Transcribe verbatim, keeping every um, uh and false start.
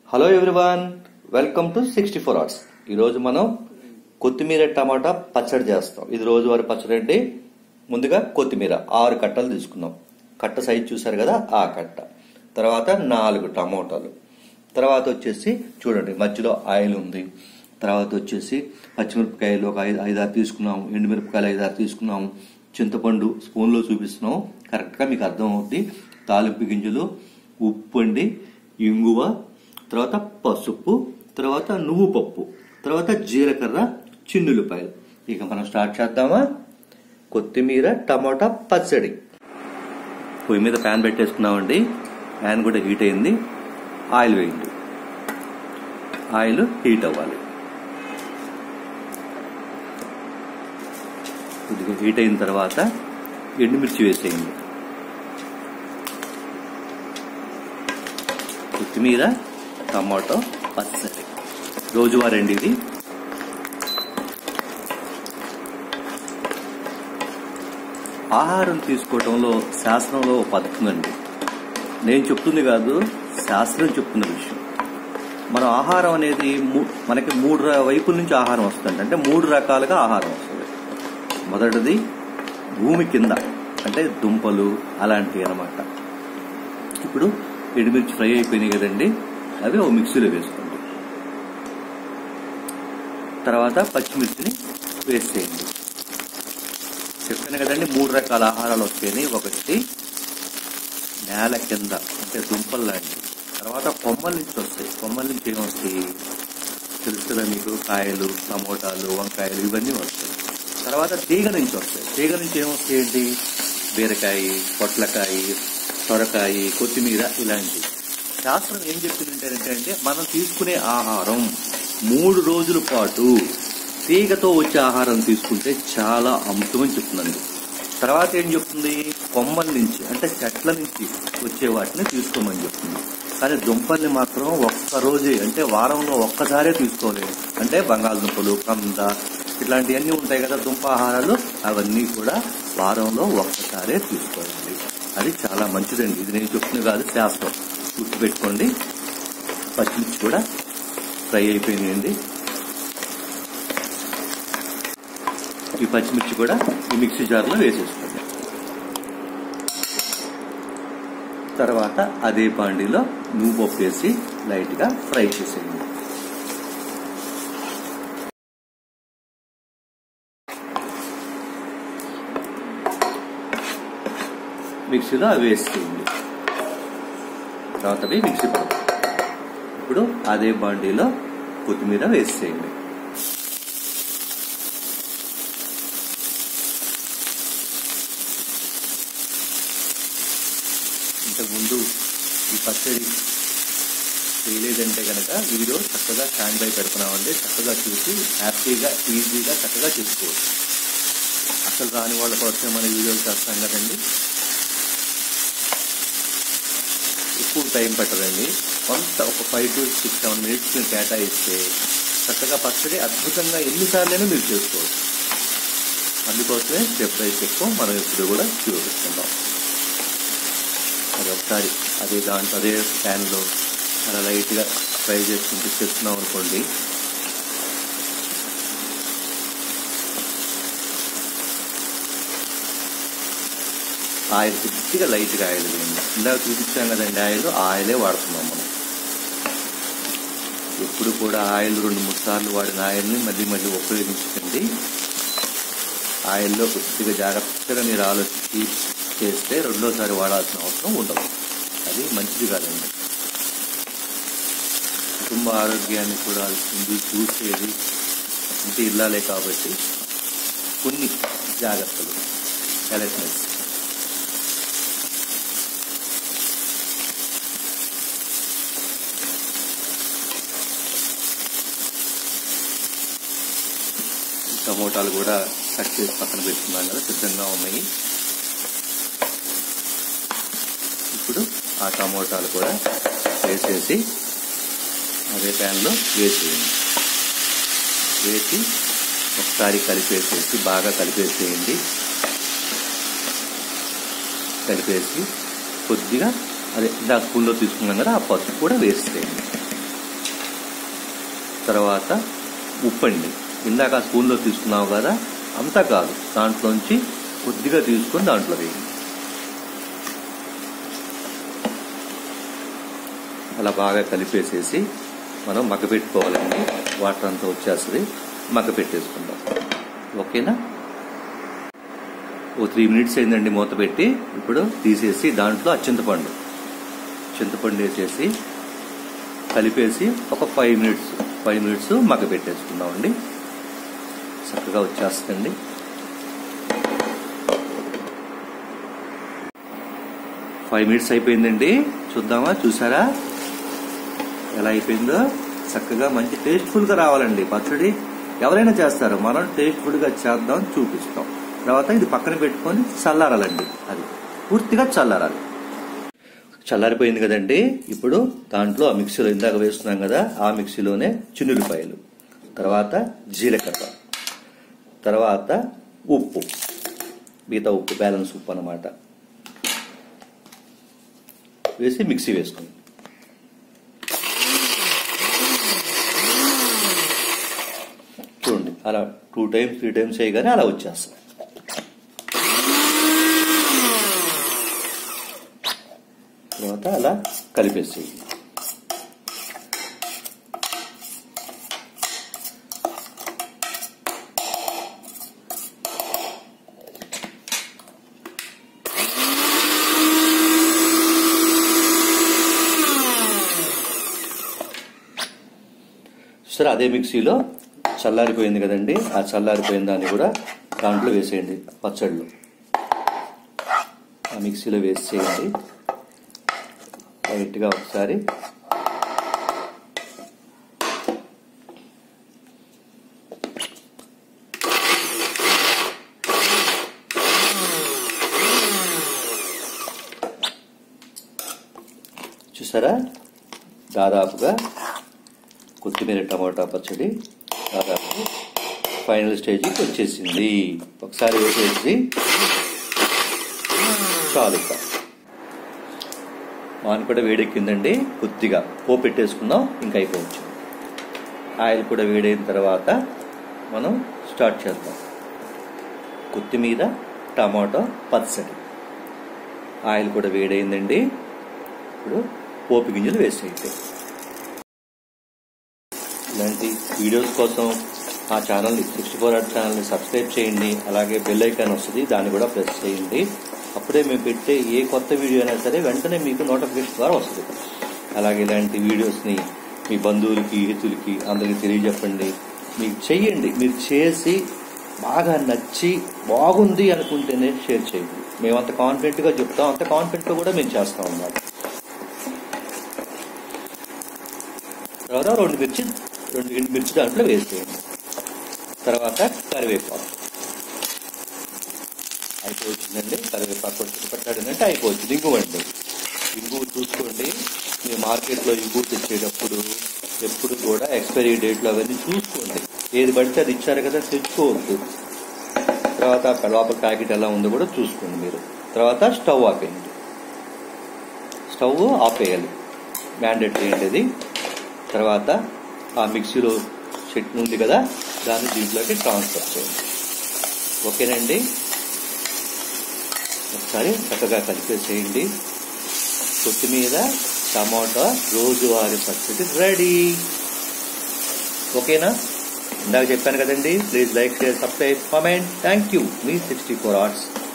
Hello everyone, welcome to sixty four hours. ఈరోజు మనం కొత్తిమీర టమాటా పచ్చడి చేస్తాం. ఇది రోజువారి పచ్చడి అండి. ముందుగా కొత్తిమీర ఆరు కట్టలు తీసుకున్నాం. కట్ట సైజు చూసారు కదా, ఆ కట్ట. తర్వాత నాలుగు టమోటాలు. తర్వాత వచ్చేసి చూడండి మధ్యలో ఆయిల్ ఉంది. తర్వాత వచ్చేసి పచ్చిమిరపకాయలు ఒక ఐదు ఐదారు తీసుకున్నాం. ఎండుమిరపకాయలు ఐదారు తీసుకున్నాం. చింతపండు స్పూన్లో చూపిస్తున్నాం, కరెక్ట్గా మీకు అర్థం అవుతుంది. తాలింపు గింజలు, ఉప్పు అండి, ఇంగువ, తర్వాత పసుపు, తర్వాత నువ్వు పప్పు, తర్వాత జీలకర్ర, చిన్నులపాయలు. ఇక మనం స్టార్ట్ చేద్దామా? కొత్తిమీర టమాటా పచ్చడి. పొయ్యి మీద ప్యాన్ పెట్టేసుకున్నామండి. ప్యాన్ కూడా హీట్ అయింది. ఆయిల్ వేయండి. ఆయిల్ హీట్ అవ్వాలి. కొద్దిగా హీట్ అయిన తర్వాత ఎండుమిర్చి వేసేయండి. కొత్తిమీర టమాటో పచ్చడి రోజువారండి ఇది. ఆహారం తీసుకోవటంలో శాస్త్రంలో పథకం అండి. నేను చెప్తుంది కాదు, శాస్త్రం చెప్తున్న విషయం. మన ఆహారం అనేది మనకి మూడు వైపుల నుంచి ఆహారం వస్తుంది. అంటే మూడు రకాలుగా ఆహారం వస్తుంది. మొదటిది భూమి కింద, అంటే దుంపలు అలాంటివి అన్నమాట. ఇప్పుడు ఎండుమిర్చి ఫ్రై అయిపోయినాయి కదండి, అవి ఓ మిక్సీలో వేసుకోండి. తర్వాత పచ్చిమిర్చిని వేసేయండి. చెప్పాను కదండి మూడు రకాల ఆహారాలు వస్తాయని. ఒకటి నేల కింద, అంటే దుంపలు లాంటివి. తర్వాత కొమ్మల నుంచి వస్తాయి. కొమ్మల నుంచి ఏమొస్తాయి తెలుసు కదా మీకు, కాయలు, టమోటాలు, వంకాయలు ఇవన్నీ వస్తాయి. తర్వాత తీగ నుంచి వస్తాయి. తీగ నుంచి ఏమొస్తాయండి, బీరకాయ, పొట్లకాయ, సొరకాయ, కొత్తిమీర ఇలాంటివి. శాస్త్రం ఏం చెప్తుందంటే అంటే మనం తీసుకునే ఆహారం మూడు రోజుల పాటు తీగతో వచ్చే ఆహారం తీసుకుంటే చాలా అమృతమని చెప్తుందండి. తర్వాత ఏం చెప్తుంది, కొమ్మల నుంచి అంటే చెట్ల నుంచి వచ్చే వాటిని తీసుకోమని చెప్తుంది. కానీ దుంపల్ని మాత్రం ఒక్క రోజే, అంటే వారంలో ఒక్కసారే తీసుకోలేదు. అంటే బంగాళదుంపలు, కంద ఇట్లాంటివన్నీ ఉంటాయి కదా దుంప ఆహారాలు, అవన్నీ కూడా వారంలో ఒక్కసారే తీసుకోవాలి. అది చాలా మంచిదండి. ఇది నేను చెప్తున్నా కాదు, శాస్త్రం. గుర్తుపెట్టుకోండి. పచ్చిమిర్చి కూడా ఫ్రై అయిపోయినాయండి. ఈ పచ్చిమిర్చి కూడా ఈ మిక్సీ జార్లో వేసేసుకోండి. తర్వాత అదే బాండీలో నువ్వు పప్పు వేసి లైట్గా ఫ్రై చేసేయండి. మిక్సీలో అవి వేసేయండి. తర్వాత మిక్సీ పడదు. ఇప్పుడు అదే బాండీలో కొత్తిమీర వేసేయండి. ఇంతకుముందు ఈ పచ్చడి చేయలేదంటే కనుక వీడియో చక్కగా స్టాండ్ బై పెడుతున్నామండి. చక్కగా చూసి హ్యాపీగా ఈజీగా చక్కగా చేసుకోవచ్చు. అసలు రాని వాళ్ళ కోసం మన వీడియోలు చేస్తాం కదండి. ఎక్కువ టైం పట్టదండి. కొంత ఒక five to six seven minutes మీరు కేటాయిస్తే చక్కగా పచ్చడి అద్భుతంగా ఎన్నిసార్లైనా మీరు చేసుకోవచ్చు. అందుకోసమే స్టెప్ బై స్టెప్ మనం ఇప్పుడు కూడా చూపిస్తున్నాం. అది ఒకసారి అదే దాంట్లో అదే ప్యాన్లో అలా లైట్గా ఫ్రై చేసుకుంటూ చేస్తున్నాం అనుకోండి, ఆయిల్ కొద్దిగా లైట్గా ఆయిల్ వేయండి. ఇందాక చూపించాం కదండి ఆయిల్, ఆయిలే వాడుతున్నాం మనం. ఎప్పుడు కూడా ఆయిల్ రెండు మూడు సార్లు వాడిన ఆయిల్ని మళ్ళీ మళ్ళీ ఉపయోగించకండి. ఆయిల్లో కొద్దిగా జాగ్రత్తగా మీరు ఆలోచించి చేస్తే రెండోసారి వాడాల్సిన అవసరం ఉండదు. అది మంచిది కాదండి. కుటుంబ ఆరోగ్యాన్ని చూడాల్సింది, చూసేది ఇంటి ఇల్లాలే కాబట్టి కొన్ని జాగ్రత్తలు అలర్ట్నెస్. టమోటాలు కూడా కట్ చేసి పక్కన పెట్టుకున్నాం కదా, సిద్ధంగా ఉన్నాయి. ఇప్పుడు ఆ టమోటాలు కూడా వేసేసి అదే ప్యాన్లో వేసేయండి. వేసి ఒకసారి కలిపేసేసి బాగా కలిపేసేయండి. కలిపేసి కొద్దిగా అదే ఇందాక స్పూన్లో తీసుకున్నాం కదా, ఆ పసుపు కూడా వేసేయండి. తర్వాత ఉప్పు అండి. ఇందాక ఆ స్పూన్లో తీసుకున్నావు కదా, అంతా కాదు, దాంట్లోంచి కొద్దిగా తీసుకొని దాంట్లో వేయండి. అలా బాగా కలిపేసేసి మనం మగ్గ పెట్టుకోవాలండి. వాటర్ అంతా వచ్చేస్తుంది, మగ్గ పెట్టేసుకుందాం. ఓకేనా? ఓ త్రీ మినిట్స్ అయిందండి మూత పెట్టి. ఇప్పుడు తీసేసి దాంట్లో చింతపండు చింతపండు వేసేసి కలిపేసి ఒక ఫైవ్ మినిట్స్ ఫైవ్ మినిట్స్ మగ్గ పెట్టేసుకుందామండి. చక్కగా వచ్చేస్తుంది. ఫైవ్ మినిట్స్ అయిపోయిందండి. చూద్దామా? చూసారా ఎలా అయిపోయిందో? చక్కగా మంచి టేస్ట్ఫుల్గా రావాలండి పచ్చడి. ఎవరైనా చేస్తారు, మనం టేస్ట్ఫుల్గా చేద్దాం, చూపిస్తాం. తర్వాత ఇది పక్కన పెట్టుకొని చల్లారాలండి. అది పూర్తిగా చల్లారాలి. చల్లారిపోయింది కదండి. ఇప్పుడు దాంట్లో ఆ మిక్సీలో ఇందాక వేస్తున్నాం కదా, ఆ మిక్సీలోనే చిన్నులపాయలు, తర్వాత జీలకర్ర, తర్వాత ఉప్పు, మిగతా ఉప్పు బ్యాలెన్స్ ఉప్పు అన్నమాట, వేసి మిక్సీ వేసుకుంది. చూడండి, అలా టూ టైమ్స్ త్రీ టైమ్స్ వేయగానే అలా వచ్చేస్తుంది. తర్వాత అలా కలిపేసేయి. సరే, అదే మిక్సీలో చల్లారిపోయింది కదండి, ఆ చల్లారిపోయిన దాన్ని కూడా దాంట్లో వేసేయండి. పచ్చళ్ళు ఆ మిక్సీలో వేసేయండి. లైట్గా ఒకసారి చూసారా, దాదాపుగా కొత్తిమీర టమాటా పచ్చడి దాదాపు ఫైనల్ స్టేజ్కి వచ్చేసింది. ఒకసారి వేసేసి చాలు. మాన్ కూడా వేడెక్కిందండి. కొద్దిగా పోపు పెట్టేసుకుందాం, ఇంకా అయిపోవచ్చు. ఆయిల్ కూడా వేడైన తర్వాత మనం స్టార్ట్ చేద్దాం. కొత్తిమీర టమాటో పచ్చడి. ఆయిల్ కూడా వేడైందండి. ఇప్పుడు పోపు గింజలు వేసేయండి. ఇలాంటి వీడియోస్ కోసం మా ఛానల్ని సిక్స్టీ ఫోర్ ఆర్ట్ ఛానల్ని సబ్స్క్రైబ్ చేయండి. అలాగే బెల్ ఐకాన్ వస్తుంది, దాన్ని కూడా ప్రెస్ చేయండి. అప్పుడే మేము పెట్టే ఏ కొత్త వీడియో అయినా సరే వెంటనే మీకు నోటిఫికేషన్ ద్వారా వస్తుంది. అలాగే ఇలాంటి వీడియోస్ని మీ బంధువులకి, హితులకి అందరికీ తెలియజెప్పండి. మీకు చెయ్యండి. మీరు చేసి బాగా నచ్చి బాగుంది అనుకుంటేనే షేర్ చేయండి. మేము అంత కాన్ఫిడెంట్గా చెప్తాం, అంత కాన్ఫిడెంట్గా కూడా మేము చేస్తాం అన్నమాట. తర్వాత రెండు మిర్చి రెండు ఎండు మిర్చి దాంట్లో వేసేయండి. తర్వాత కరివేపాకు అయిపోవచ్చిందండి. కరివేపాకు వచ్చి పెట్టాడంటే అయిపోవచ్చు. ఇంగువండి, ఇంగు చూసుకోండి. మీరు మార్కెట్లో ఇంగు తెచ్చేటప్పుడు ఎప్పుడు కూడా ఎక్స్పైరీ డేట్లు అవన్నీ చూసుకోండి. ఏది పడితే అది ఇచ్చారు కదా, తెచ్చుకోవద్దు. తర్వాత లోపల ప్యాకెట్ ఎలా ఉందో కూడా చూసుకోండి మీరు. తర్వాత స్టవ్ ఆపేయండి. స్టవ్ ఆపేయాలి, మ్యాండేట్ చేయండి. తర్వాత ఆ మిక్సీలో చట్నీ ఉంది కదా, దాన్ని దీంట్లోకి ట్రాన్స్ఫర్ చేయండి. ఓకేనండి? ఒకసారి చక్కగా కలిపేసేయండి. కొత్తిమీర టమాటా రోజువారీ పచ్చడి రెడీ. ఓకేనా? ఇందాక చెప్పాను కదండి. Please like, share, subscribe, comment. Thank you. మీ సిక్స్టీ ఫోర్ ఆర్ట్స్.